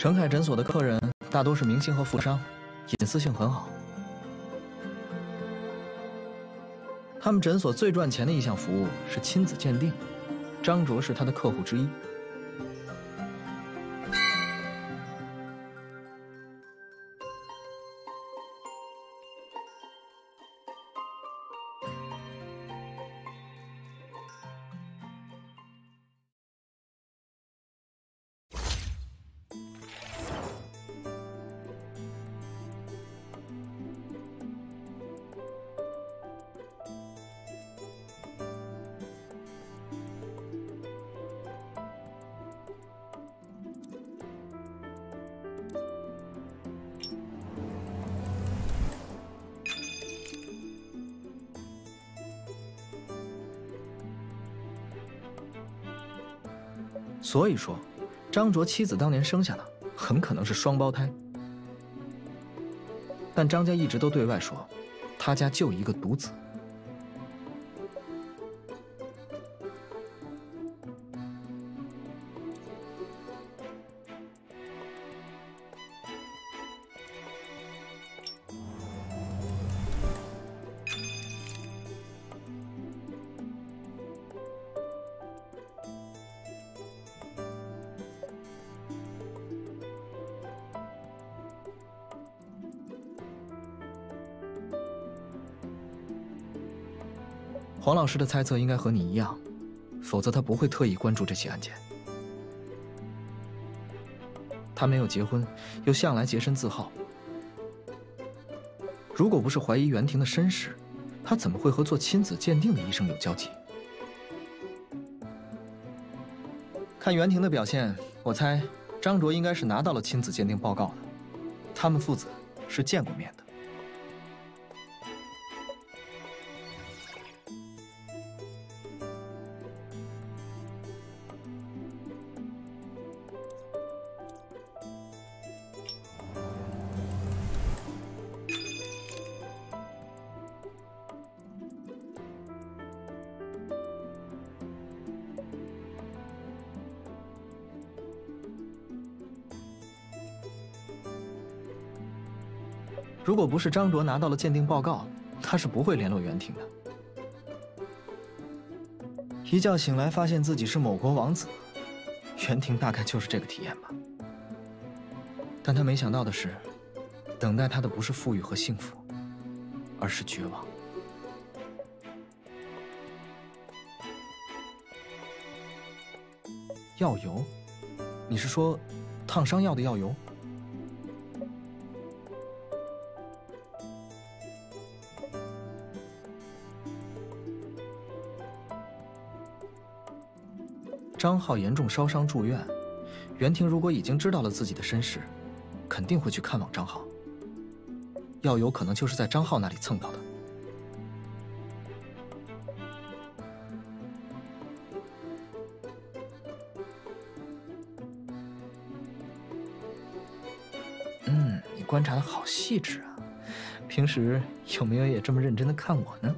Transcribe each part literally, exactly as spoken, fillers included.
程凯诊所的客人大多是明星和富商，隐私性很好。他们诊所最赚钱的一项服务是亲子鉴定，张卓是他的客户之一。 所以说，张卓妻子当年生下的很可能是双胞胎。但张家一直都对外说，他家就一个独子。黄老师的猜测应该和你一样，否则他不会特意关注这起案件。他没有结婚，又向来洁身自好。如果不是怀疑袁婷的身世，他怎么会和做亲子鉴定的医生有交集？看袁婷的表现，我猜张卓应该是拿到了亲子鉴定报告的，他们父子是见过面的。 如果不是张卓拿到了鉴定报告，他是不会联络袁婷的。一觉醒来，发现自己是某国王子，袁婷大概就是这个体验吧。但他没想到的是，等待他的不是富裕和幸福，而是绝望。药油？你是说烫伤药的药油？ 张浩严重烧伤住院，袁婷如果已经知道了自己的身世，肯定会去看望张浩。药油可能就是在张浩那里蹭到的。嗯，你观察的好细致啊，平时有没有也这么认真的看我呢？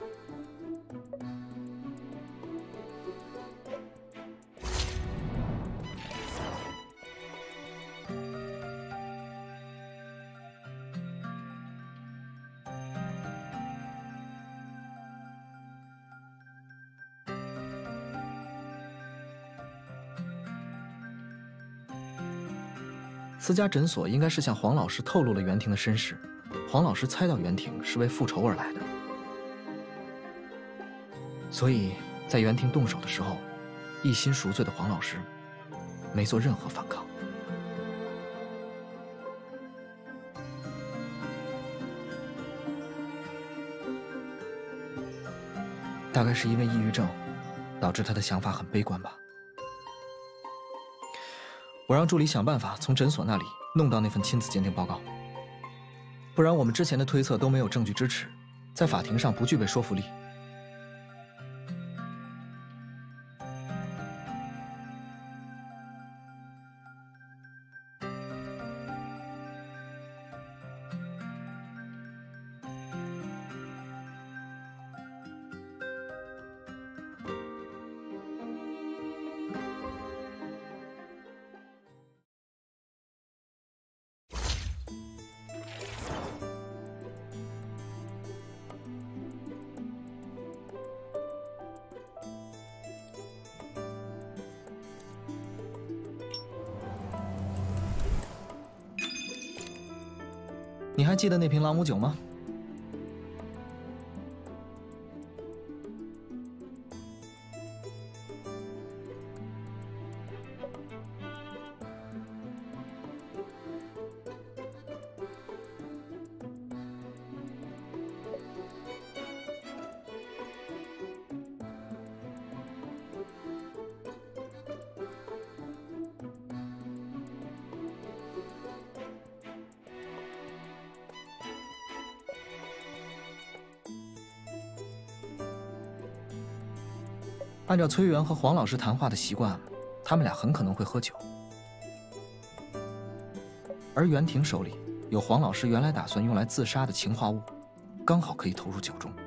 私家诊所应该是向黄老师透露了袁婷的身世，黄老师猜到袁婷是为复仇而来的，所以在袁婷动手的时候，一心赎罪的黄老师没做任何反抗。大概是因为抑郁症，导致他的想法很悲观吧。 我让助理想办法从诊所那里弄到那份亲子鉴定报告，不然我们之前的推测都没有证据支持，在法庭上不具备说服力。 你还记得那瓶朗姆酒吗？按照崔元和黄老师谈话的习惯，他们俩很可能会喝酒。而袁婷手里有黄老师原来打算用来自杀的氰化物，刚好可以投入酒中。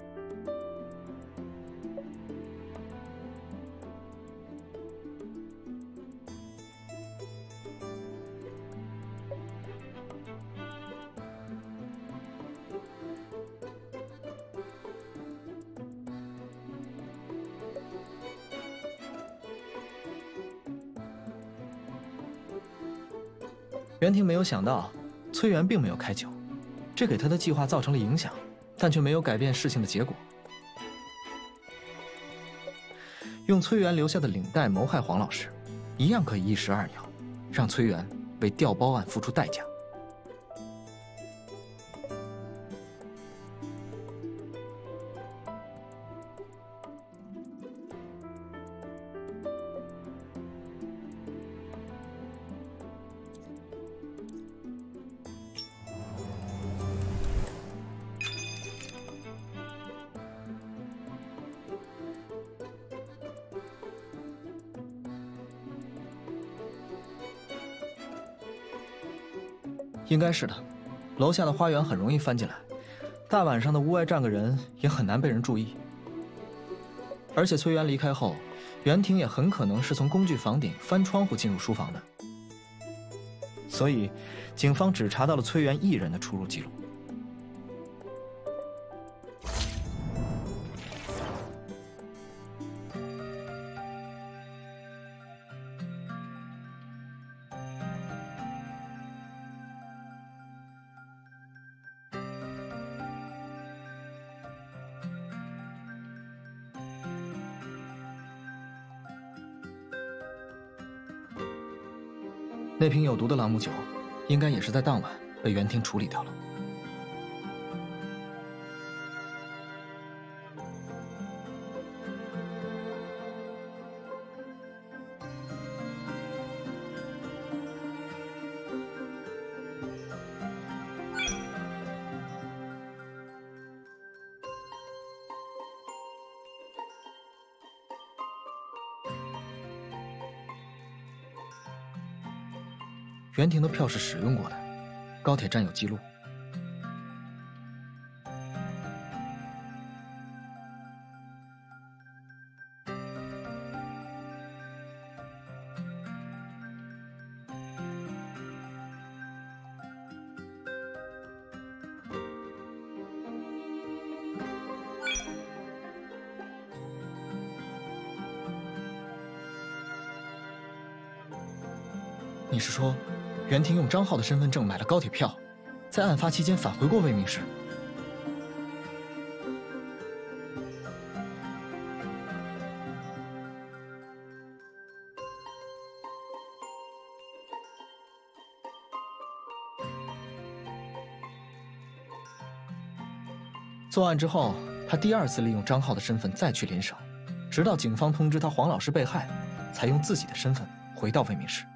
袁婷没有想到，崔元并没有开酒，这给他的计划造成了影响，但却没有改变事情的结果。用崔元留下的领带谋害黄老师，一样可以一石二鸟，让崔元为调包案付出代价。应该是的，楼下的花园很容易翻进来，大晚上的屋外站个人也很难被人注意。而且崔元离开后，袁婷也很可能是从工具房顶翻窗户进入书房的，所以警方只查到了崔元一人的出入记录。那瓶有毒的朗姆酒，应该也是在当晚被袁婷处理掉了。袁婷的票是使用过的，高铁站有记录。你是说，袁婷用张浩的身份证买了高铁票，在案发期间返回过魏明市？作案之后，他第二次利用张浩的身份再去临省，直到警方通知他黄老师被害，才用自己的身份回到魏明市。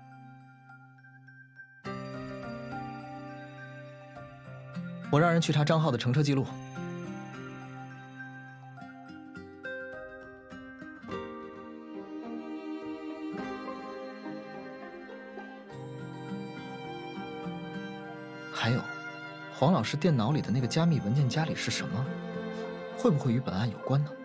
我让人去查张浩的乘车记录。还有，黄老师电脑里的那个加密文件夹里是什么？会不会与本案有关呢？